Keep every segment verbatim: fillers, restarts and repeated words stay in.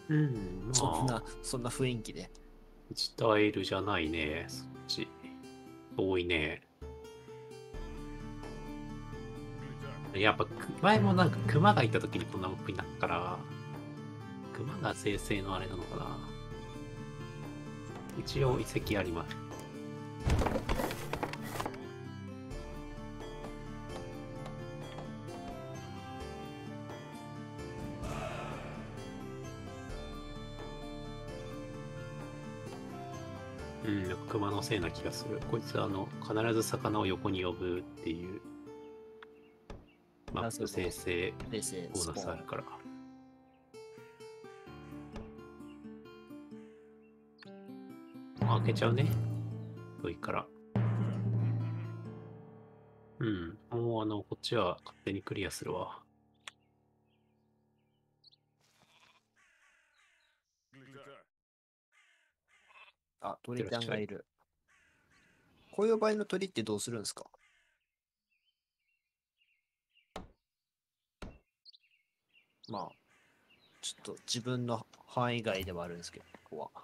うん、 そんな、 まあ、 そんな雰囲気で。 いちタイルじゃないね。そっち。遠いね。やっぱ、前もなんか熊がいた時にこんなムップになったから、熊が生成のあれなのかな。一応遺跡あります。うん、熊のせいな気がする。こいつあの、必ず魚を横に呼ぶっていうマップ生謎の成生成ボースポーン。 ナスあるから。開けちゃうね。遠いから。うん。もうあの、こっちは勝手にクリアするわ。 あ、鳥いってらっしゃい。 ちゃんがいる。こういう場合の鳥ってどうするんですか？まあ、ちょっと自分の範囲外ではあるんですけど、ここは。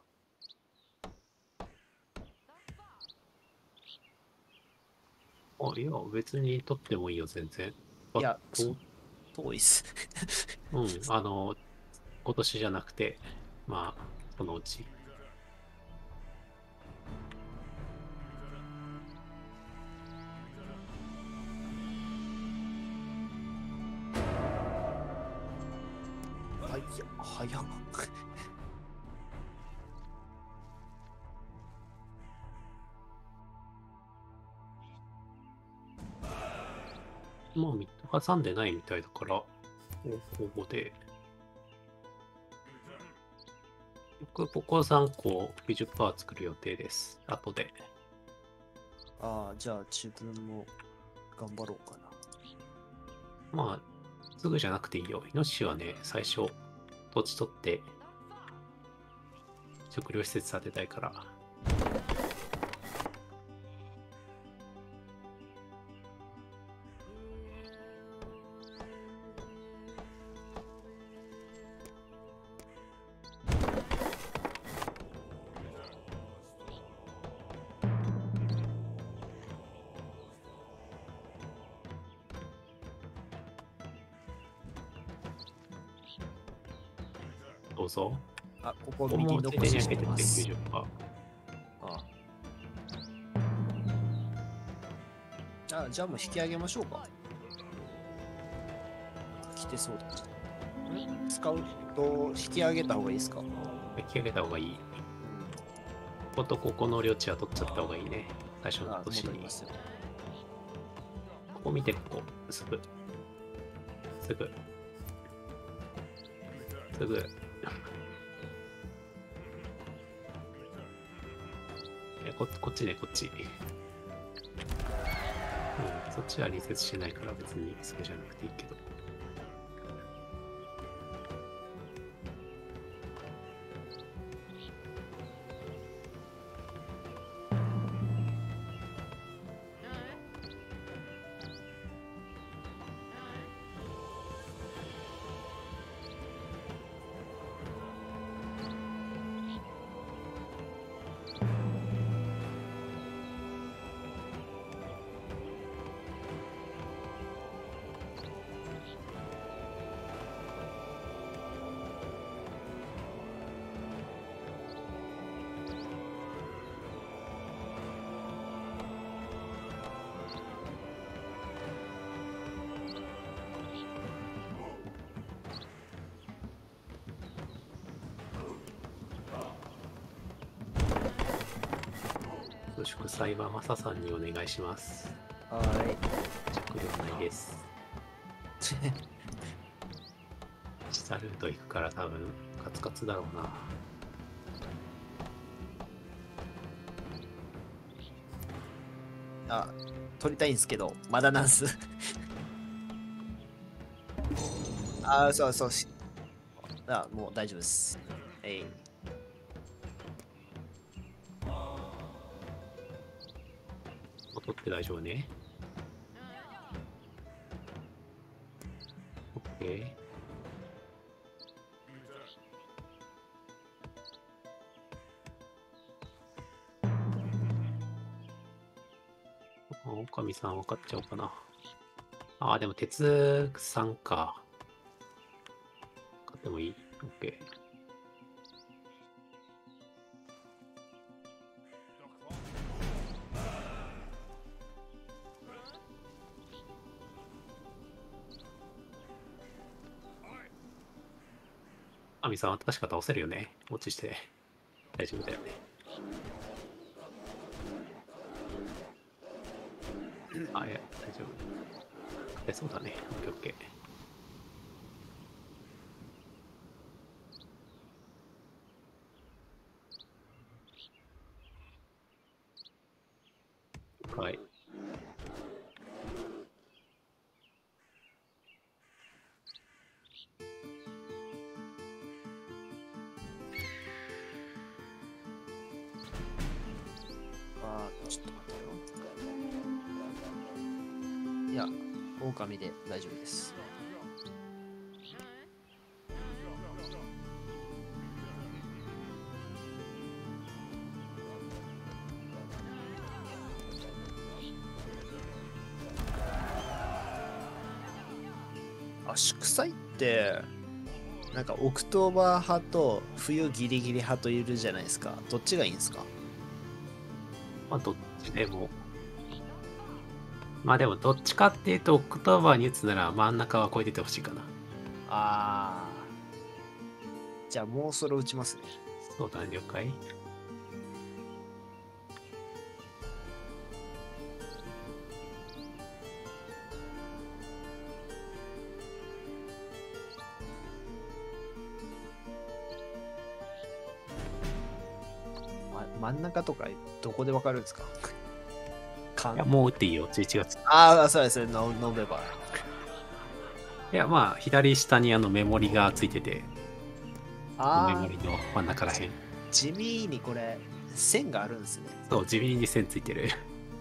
あ、いや、別に取ってもいいよ、全然。あいや、そと、 遠いっす。 うん、あの、今年じゃなくて、まあ、そのうち。 はい、いや、早っ。 まあ、ミッド挟んでないみたいだから、ほぼほぼで。僕、ここさんこ美術パー作る予定です。後で。 ああ、じゃあ自分も頑張ろうかな。 まあ、すぐじゃなくていいよ。イノシシはね、最初、土地取って、食料施設建てたいから。どうぞ。 あ、ここここもついでに右残しし開けてっててます。 きゅうじゅっパーセント。 ああ、あじゃあもう引き上げましょうか。来てそうだ。ん使うと引き上げた方がいいですか？うん。 引き上げた方がいい。こことここの領地は取っちゃった方がいいね。最初のあ、 年に。 戻りますよ。 ここ見て、ここ。すぐ。すぐ。すぐ。えここっちね、こっち。うん、そっちは隣接してないから別にそれじゃなくていいけど。祝祭はマサさんにお願いします。 はーい。 着領内です。下ルート行くから多分カツカツだろうな。 あ、取りたいんですけど、まだなんす。あ、そうそうし。あ、もう大丈夫です。えい。 取って大丈夫ね。OK。 狼さん分かっちゃおうかな。ああ、でも鉄さんか。買ってもいい？ OK。神さんは確か倒せるよね。落ちして大丈夫だよね。あ、いや、大丈夫。勝てそうだね。オッケーオッケー。はい。 あー、ちょっと待ってよ。いや、狼で大丈夫です。あ、祝祭って、なんかオクトーバー派と冬ギリギリ派といるじゃないですか。どっちがいいんですか？ まあ、どっちでも。まあでも、どっちかっていうと、オクトーバーに打つなら真ん中は超えててほしいかな。 あー。じゃあもうそれ打ちますね。 そうだね、了解。 ま、真ん中とかどこでわかるんですか？かいや、もう打っていいよ、じゅういちがつ。 ああ、そうですね、ノノベバいや、まあ、左下にあのメモリがついてて、メああ、 モリの真ん中らへん。 地味にこれ、線があるんですね。 そう、地味に線ついてる。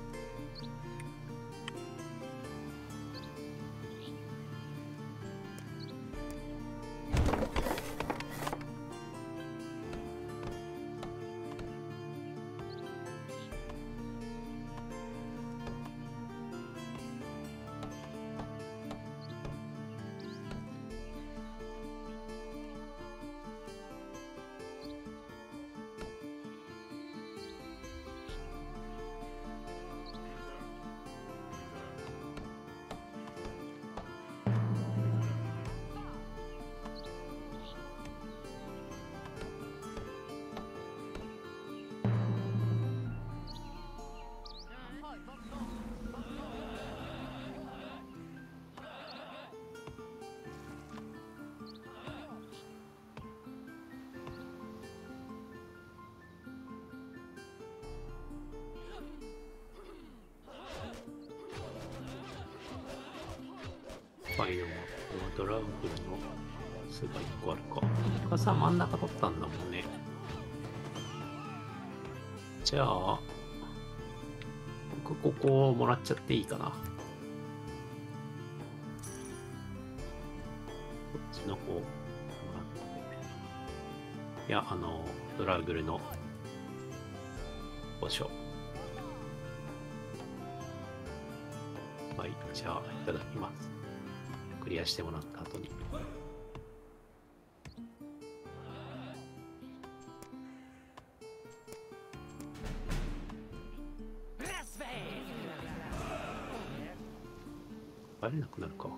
ファイオはドラウグルの巣がいっこあるか。イカさん真ん中取ったんだもんね。じゃあ、僕ここをもらっちゃっていいかな。こっちの方もらって。いや、あの、ドラウグルの御所。はい、じゃあ、いただきます。クリアしてもらった後に。帰れなくなるか。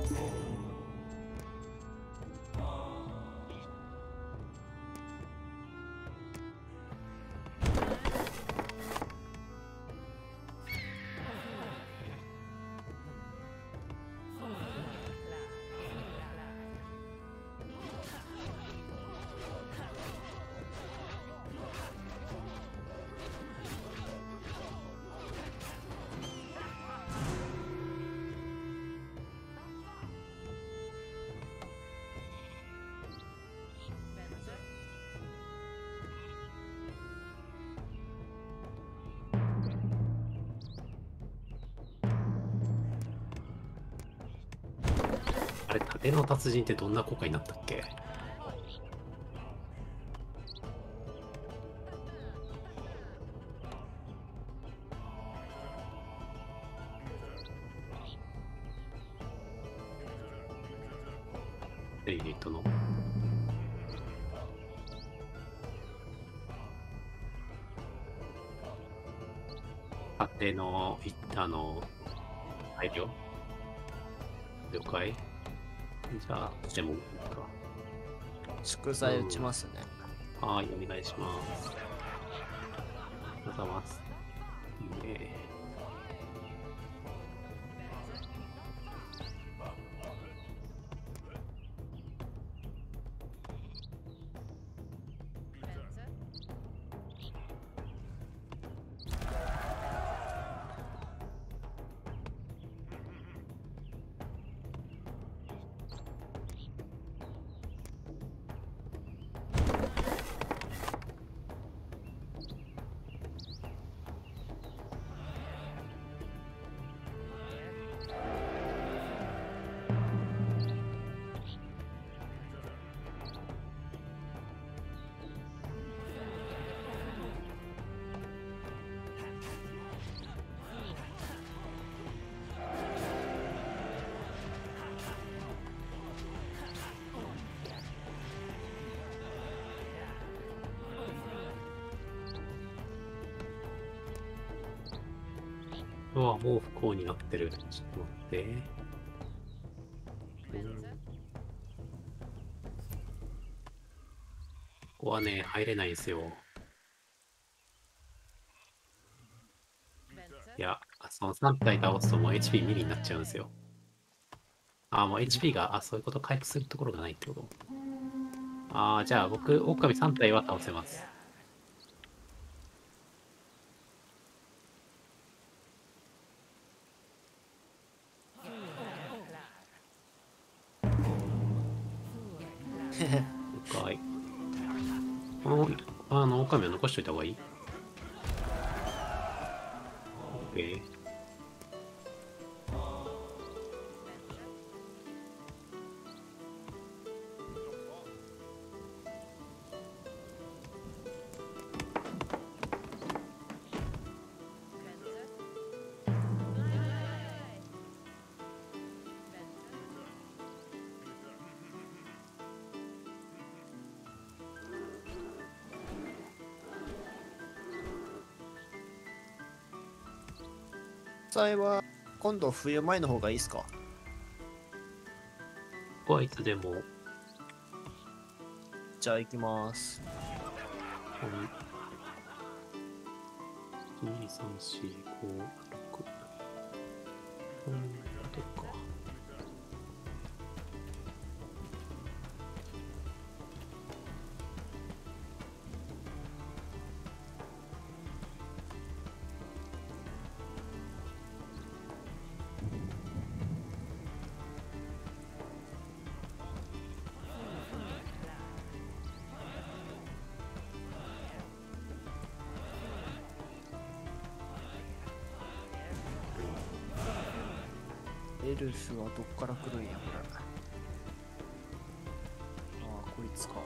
あれ、盾の達人ってどんな効果になったっけ？ユニットの盾のいあの配慮了解。じゃあでもいいか。 祝祭打ちますね。 はい、お願いします。ありがとうございます。いいね。うわ、もう不幸になってる。ちょっと待って。うん、ここはね、入れないんですよ。いや、そのさん体倒すともう エイチピー ミリになっちゃうんですよ。あ、もう エイチピー が、あ、そういうこと回復するところがないってこと。ああ、じゃあ僕、狼さん体は倒せます。了解。あの、狼を残しといた方がいい？ OK。 祝祭は今度冬前の方がいいですか？ ここはいつでも。 じゃあ行きます。 いち、に、さん、し、ご、ろく。うん、どっか。 エルフはどっから来るんやこれ。ああ、こいつか。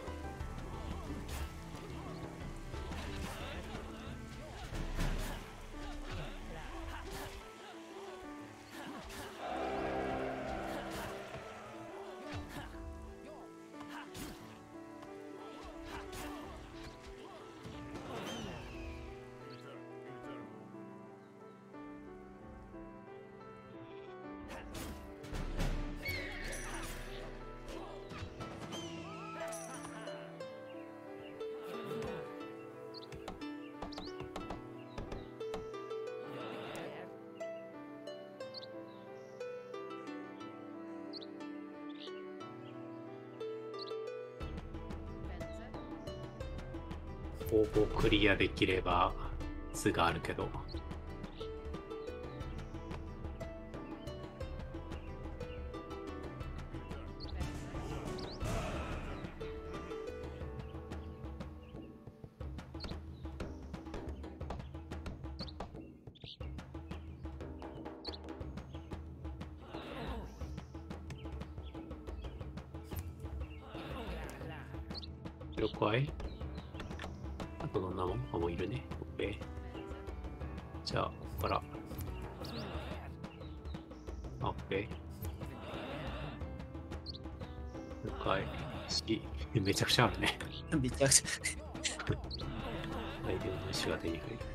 ほぼクリアできれば巣があるけど。了解。あとどんなもんあ、もういるね。OK。じゃあ、ここから。OK。了解。し、めちゃくちゃあるね。 めちゃくちゃ大量の石が手に入る。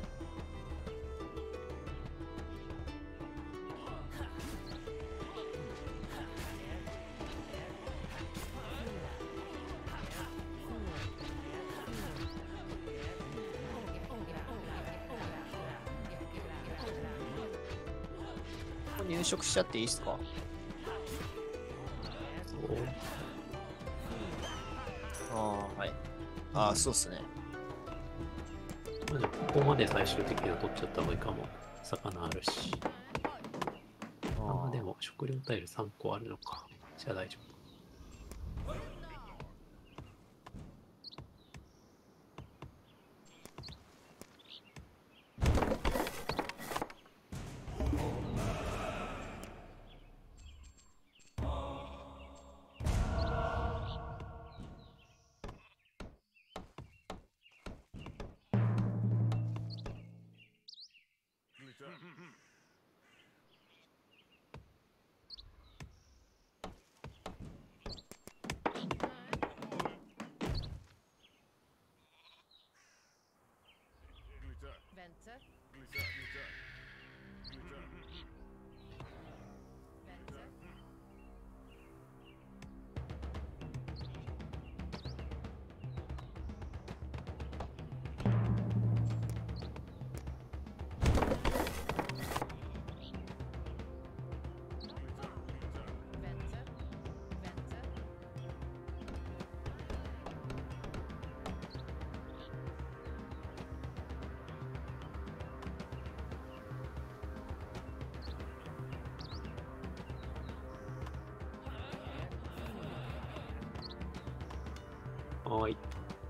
入植しちゃっていいっすか？ そう。 ああ、はい。ああ、そうっすね。 まあでもここまで最終的には取っちゃった方がいいかも。魚あるし。ああ、でも食料タイルさんこあるのか。じゃあ大丈夫。 Vänta. Vänta. はーい。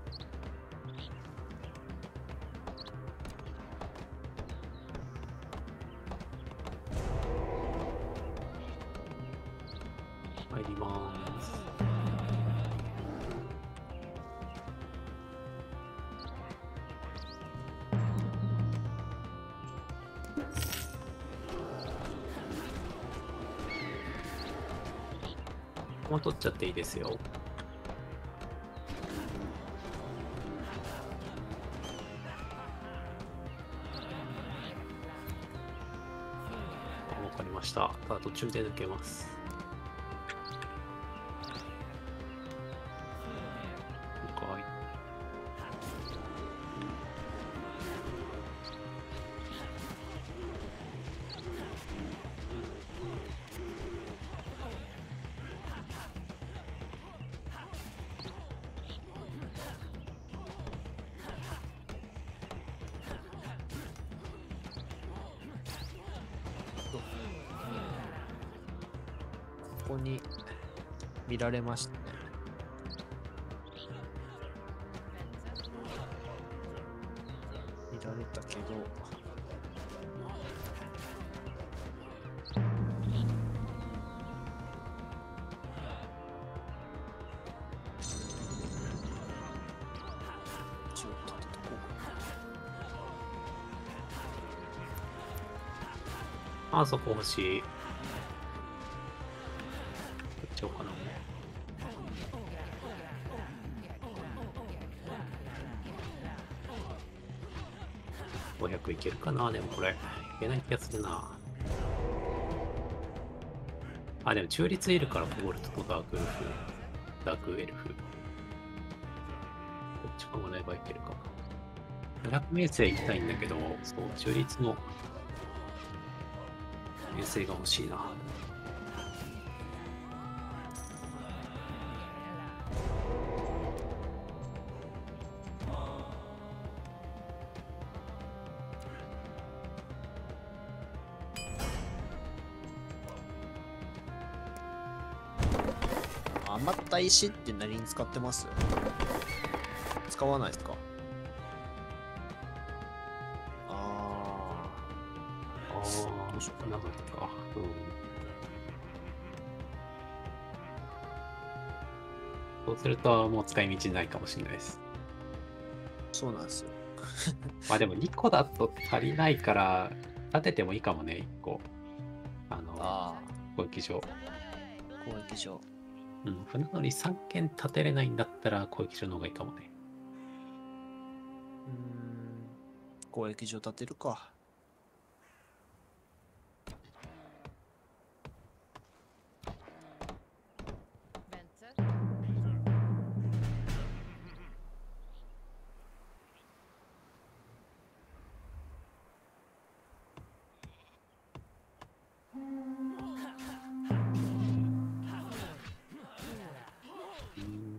入りまーす。もう取っちゃっていいですよ。わかりました。ただ途中で抜けます。了解。 ここに見られましたね。見られたけど。ちょっと立てとこうか。 あそこ欲しい。こっちをかな。ごひゃくいけるかな。でもこれいけない気がするな。あ、でも中立いるからコボルトとダークエルフダークエルフこっちかもらえばいけるか。ブラック名声行きたいんだけど、そう中立の名声が欲しいな。 余った石って何に使ってます？使わないですか？あああ、 どうしようかなんだったか。うん。そうすると、もう使い道ないかもしれないです。 ー、そうなんですよ。 まあでもにこだと足りないから、立ててもいいかもね、いっこ。あの、 あ攻撃場。 あ、攻撃場。 うん、船乗りさんけん立てれないんだったら攻撃場の方がいいかもね。 うーん、攻撃場建てるか。 Venter. うん。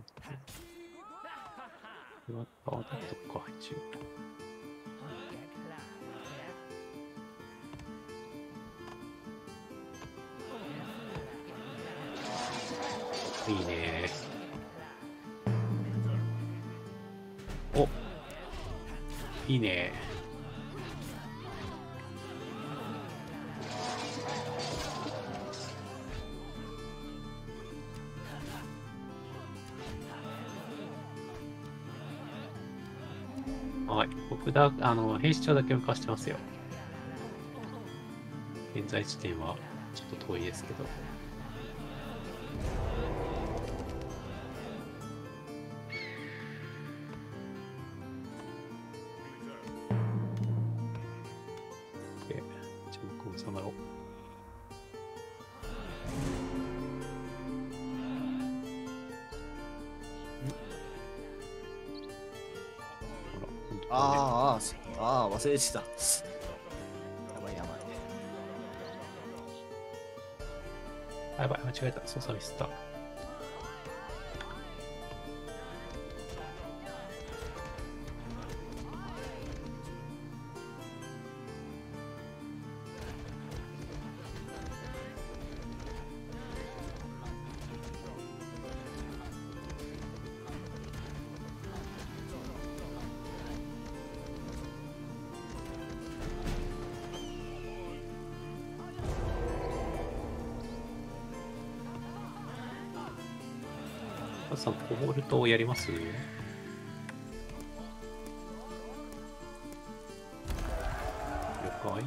これはパワータットか、一応。いいね。お、いいね。はい、僕だ、あの、兵士長だけ向かしてますよ。現在地点はちょっと遠いですけど。で、じゃあ僕も収まろう。ほら、本当だね。 あーあー、あー忘れてた。やばいやばい。 あやばい、間違えた。操作ミスった。カズさん、コボルトやります？了解。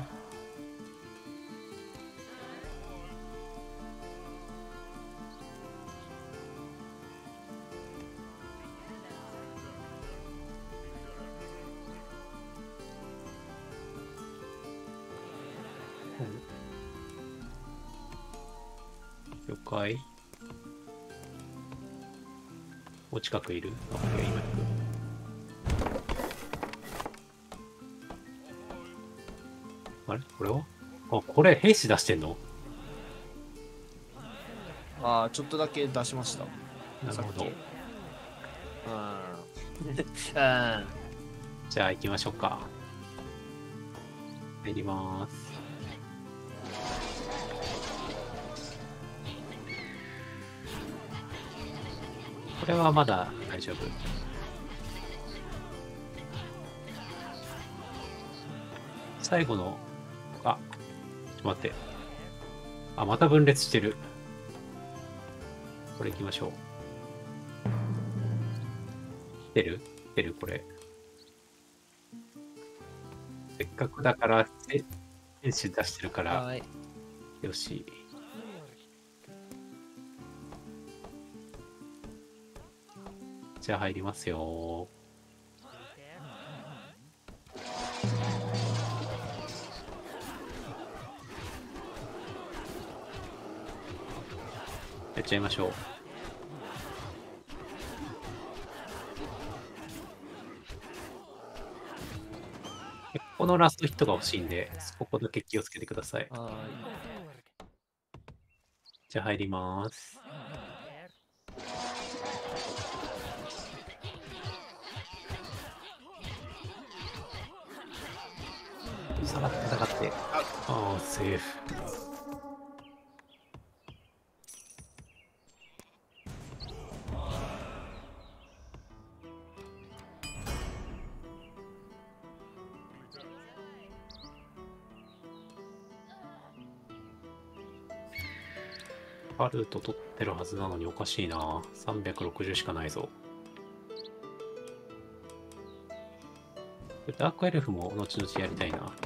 了解。お近くいる？あ、いや、今行く。あれこれはあ、これ兵士出してんの？ ああ、ちょっとだけ出しました。 なるほど。 さっきうん。うん。 じゃあ行きましょうか。入りまーす。これはまだ大丈夫。最後の、あ、ちょっと待って。あ、また分裂してる。これ行きましょう。来てる？来てるこれ。せっかくだから、せ選手出してるから、 はい。 よし。じゃあ入りますよ。やっちゃいましょう。このラストヒットが欲しいんで、ここだけ気をつけてください。 はじゃあ入ります。下がって戦って。ああ、セーフ。 パルート取ってるはずなのにおかしいな。さんびゃくろくじゅうしかないぞ。ダークエルフも後々やりたいな。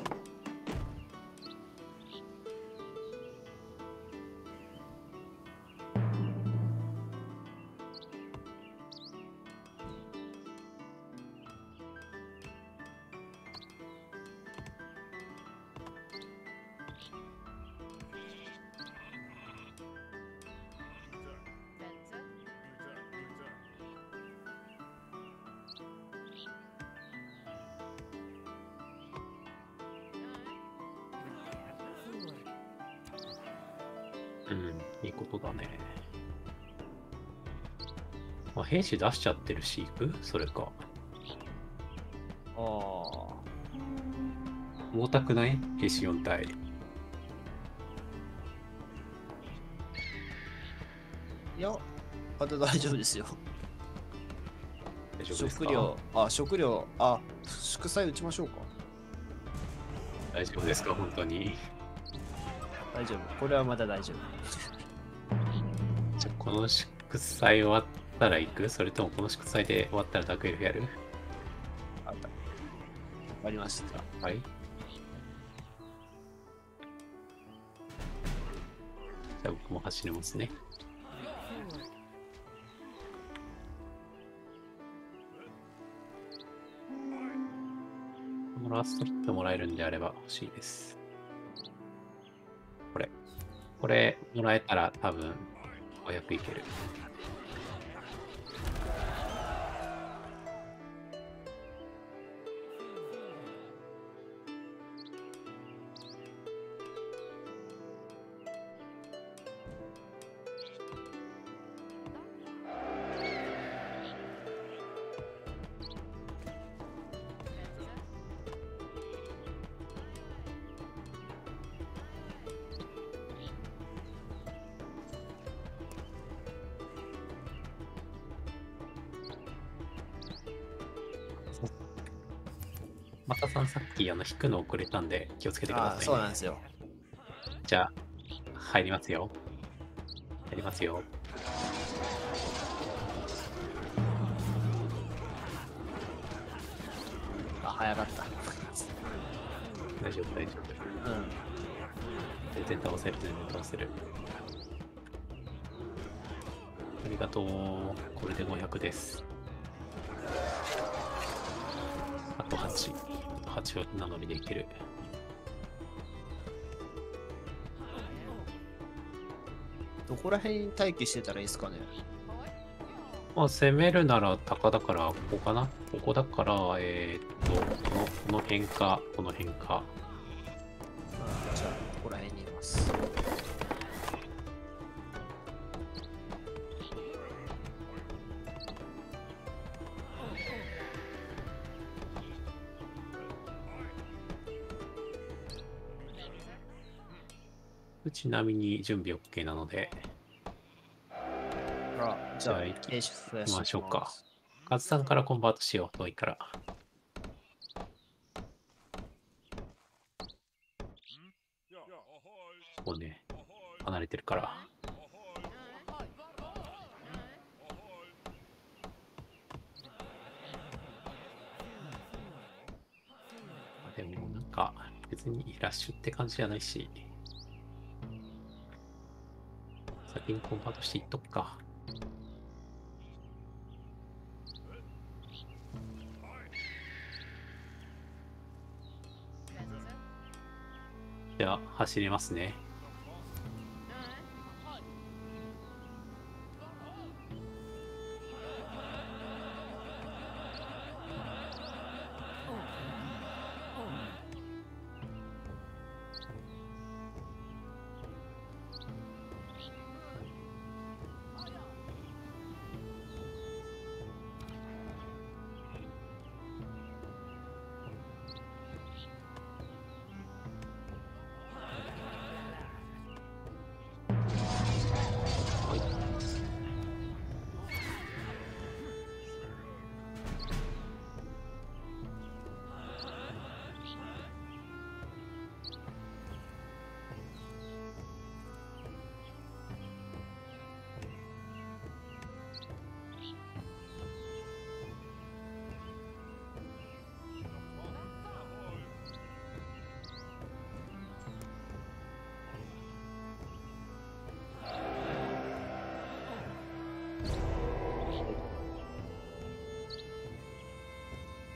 うん、いいことだね。まあ、兵士出しちゃってるし、行くそれか。 ああ。 重たくない兵士よん体。 いや、まだ大丈夫ですよ。 大丈夫ですか？ 食料、あ、食料、あ、祝祭打ちましょうか。 大丈夫ですか本当に。 大丈夫。これはまだ大丈夫。 じゃあこの祝祭終わったら行くそれともこの祝祭で終わったらダークエルフやる？ あった。わかりました。 はい。じゃあ僕も走りますね。このラストヒットもらえるんであれば欲しいです。これ。これもらえたら多分ごひゃくいける。またさんさっきあの引くの遅れたんで気をつけてください、 あ、 ね。 そうなんですよ。 じゃあ入りますよ。入りますよ。 あ、早かった。 大丈夫大丈夫。 うん。 全然倒せる全然倒せる。ありがとう。これでごひゃくです。あとはち。はちなのにできる。 どこら辺に待機してたらいいですかね。 まあ攻めるなら鷹だからここかな。ここだからえー、っとこのこの辺かこの辺か。 あ、じゃあ、ここら辺にいます。 ちなみに準備 OK なので、 あ、じゃあ、 じゃあ兵士増やして行きましょうかます。 カズさんからコンバートしよう。遠いから。こうね、離れてるから。でもなんか別にラッシュって感じじゃないし、先にコンバートしていっとくか。じゃあ走りますね。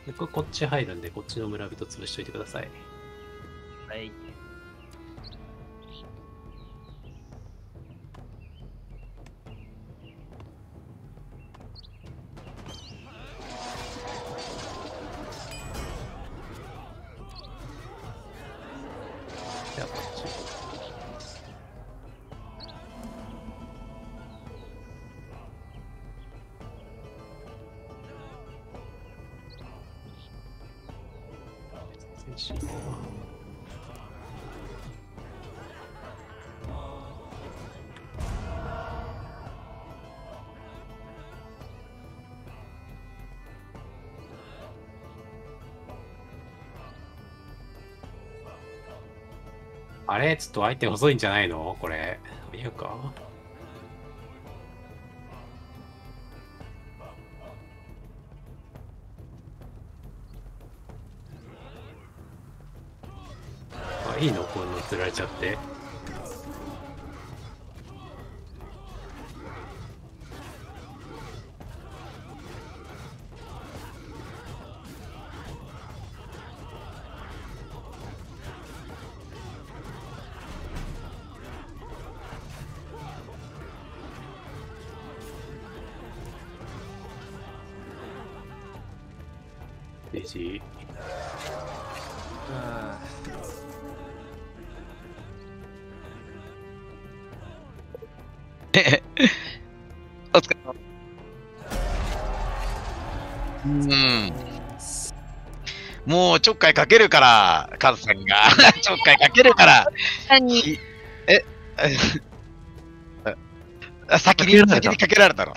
僕こっち入るんで、こっちの村人潰しといてください。 はい。 じゃあこっち。全然しいな。あれちょっと相手遅いんじゃないのこれ。見えるかあ、いいのこんな釣られちゃって。デジあお疲れ様。うん。もうちょっかいかけるから、カズさんが。ちょっかいかけるから。 何いえ、あ先に、先にかけられたの。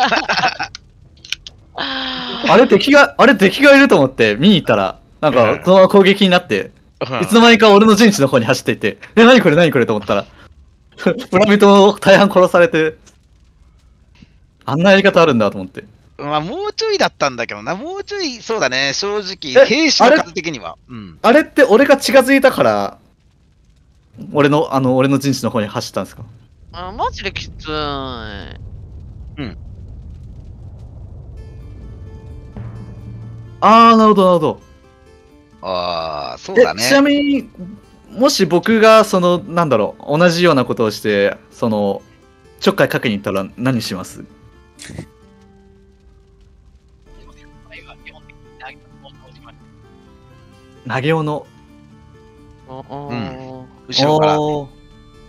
あれ敵が、あれ敵がいると思って見に行ったら、なんか、そのまま攻撃になって、いつの間にか俺の陣地の方に走っていて、え、何これ何これと思ったら、村人大半殺されて、あんなやり方あるんだと思って。 まあ、もうちょいだったんだけどな。もうちょい、そうだね。正直、 え兵士の数的には。うん。 あれって俺が近づいたから、俺の、あの、俺の陣地の方に走ったんですか？ あ、マジできつい。 あー、なるほど、なるほど。 ああ、そうだえ、 ね。 ちなみに、もし僕が、その、なんだろう、同じようなことをして、その、ちょっかいかけに行ったら何します？投げ斧の。 うん後ろから。 おー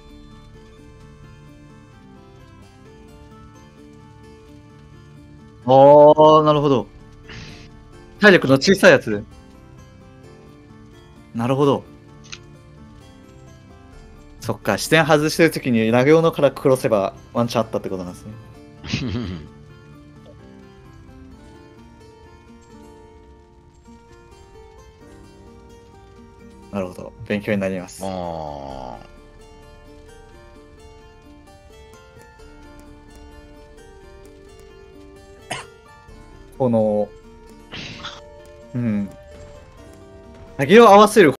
ああ、なるほど。体力の小さいやつ。なるほど。そっか、視点外してるときに投げ斧から殺せばワンチャンあったってことなんですね。なるほど。勉強になります。 おーこの、うん。投げを合わせる